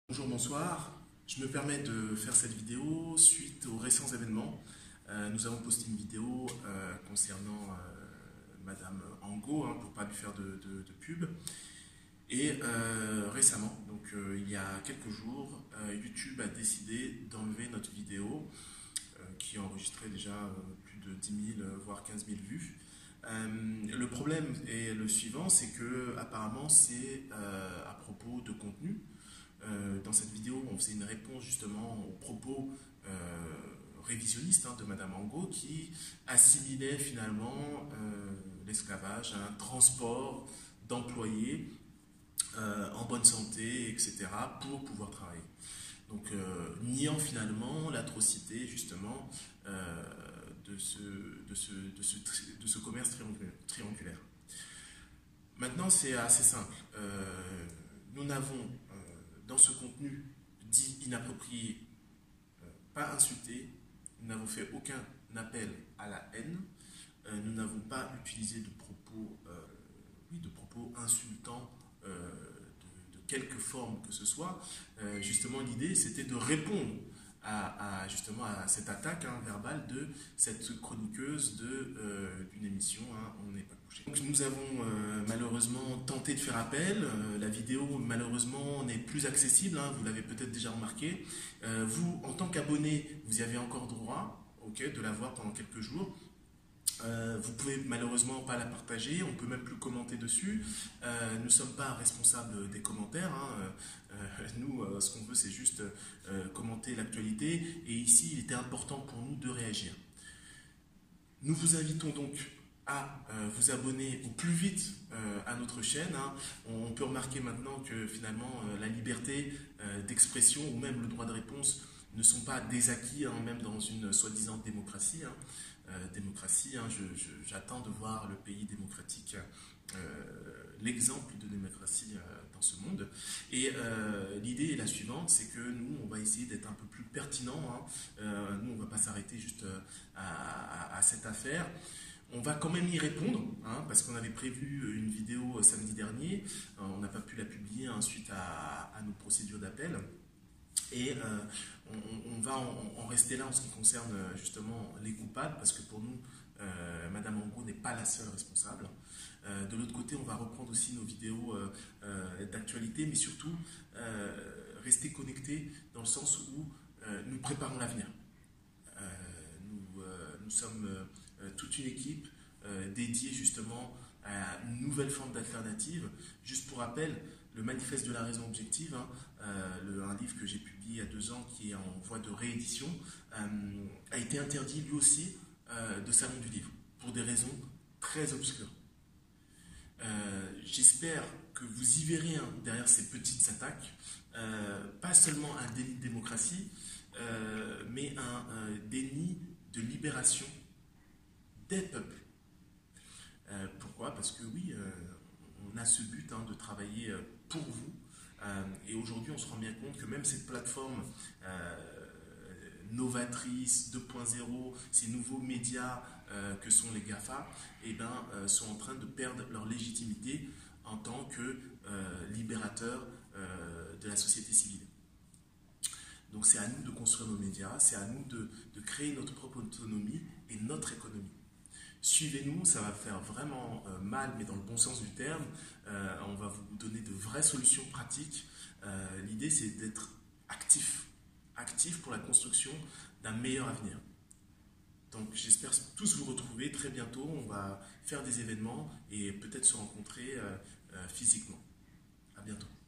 Bonjour, bonsoir. Je me permets de faire cette vidéo suite aux récents événements. Nous avons posté une vidéo concernant Madame Angot, pour ne pas lui faire de pub. Et récemment, donc il y a quelques jours, YouTube a décidé d'enlever notre vidéo qui a enregistré déjà plus de 10 000, voire 15 000 vues. Le problème est le suivant, c'est que apparemment c'est à propos de contenu. Dans cette vidéo, on faisait une réponse justement aux propos révisionnistes de Madame Angot qui assimilait finalement l'esclavage à un transport d'employés en bonne santé, etc., pour pouvoir travailler. Donc, niant finalement l'atrocité justement de ce commerce triangulaire. Maintenant, c'est assez simple. Nous n'avons dans ce contenu dit inapproprié, pas insulté, nous n'avons fait aucun appel à la haine, nous n'avons pas utilisé de propos insultants de quelque forme que ce soit. Justement, l'idée, c'était de répondre justement à cette attaque verbale de cette chroniqueuse d'une émission, On n'est pas couché. Donc, nous avons malheureusement tenté de faire appel. La vidéo malheureusement n'est plus accessible, vous l'avez peut-être déjà remarqué. Vous, en tant qu'abonné, vous y avez encore droit de la voir pendant quelques jours. Vous pouvez malheureusement pas la partager, on peut même plus commenter dessus. Nous ne sommes pas responsables des commentaires. Nous, ce qu'on veut, c'est juste commenter l'actualité. Et ici, il était important pour nous de réagir. Nous vous invitons donc à vous abonner au plus vite à notre chaîne. On peut remarquer maintenant que finalement, la liberté d'expression ou même le droit de réponse ne sont pas des acquis, même dans une soi-disant démocratie. J'attends de voir le pays démocratique, l'exemple de démocratie dans ce monde. Et l'idée est la suivante, c'est que nous, on va essayer d'être un peu plus pertinent. Nous, on ne va pas s'arrêter juste à cette affaire. On va quand même y répondre, parce qu'on avait prévu une vidéo samedi dernier. On n'a pas pu la publier suite à nos procédures d'appel. Et on va en rester là en ce qui concerne justement les coupables, parce que pour nous, Madame Angot n'est pas la seule responsable. De l'autre côté, on va reprendre aussi nos vidéos d'actualité, mais surtout rester connectés dans le sens où nous préparons l'avenir. Nous sommes toute une équipe dédiée justement à une nouvelle forme d'alternative. Juste pour rappel, le manifeste de la raison objective, un livre que j'ai publié il y a 2 ans qui est en voie de réédition, a été interdit lui aussi de salon du livre pour des raisons très obscures. J'espère que vous y verrez derrière ces petites attaques, pas seulement un déni de démocratie, mais un déni de libération des peuples. Pourquoi? Parce que oui, on a ce but de travailler pour vous. Et aujourd'hui, on se rend bien compte que même cette plateforme novatrice 2.0, ces nouveaux médias que sont les GAFA, sont en train de perdre leur légitimité en tant que libérateurs de la société civile. Donc c'est à nous de construire nos médias, c'est à nous de créer notre propre autonomie et notre économie. Suivez-nous, ça va faire vraiment mal, mais dans le bon sens du terme. On va vous donner de vraies solutions pratiques. L'idée, c'est d'être actif pour la construction d'un meilleur avenir. Donc j'espère tous vous retrouver très bientôt. On va faire des événements et peut-être se rencontrer physiquement. À bientôt.